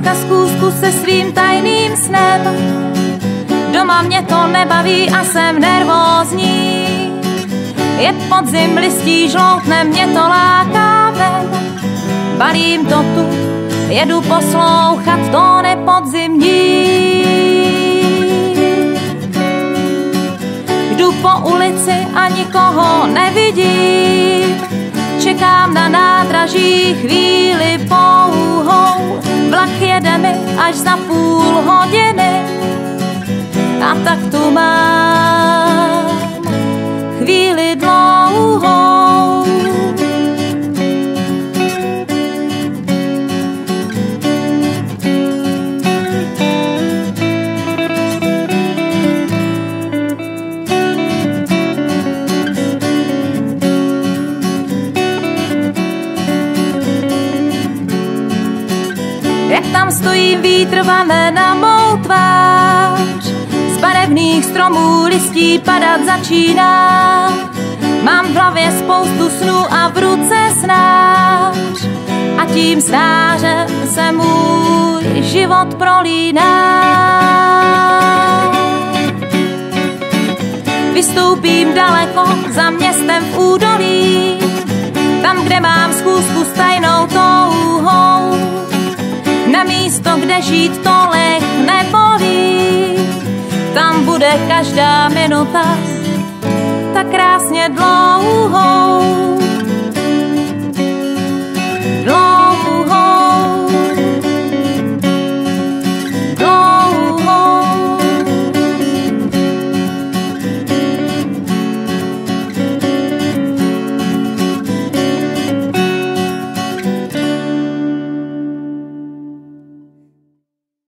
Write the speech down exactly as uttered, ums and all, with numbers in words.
dneska zkoušku se svým tajným snem. Doma mě to nebaví a jsem nervózní. Je podzim, listí žloutne, mě to láká ven. Balím to tu, jedu poslouchat tóny podzimní. Jdu po ulici a nikoho nevidím. Čekám na nádraží chvíli pouhou. Vlak jede mi až za půl hodiny. A tak tu mám chvíli dlouhou. Jak tam stojí vítr vane na mou tvář, z barevných stromů listí padat začíná. Mám v hlavě spoustu snů a v ruce snář a tím snářem se můj život prolíná. Vystoupím daleko za městem v údolí, tam, kde mám schůzku s tajnou touhou. Na místo, kde žít tolik nebolí, tam bude každá minuta tak krásně dlouhou. Dlouhou.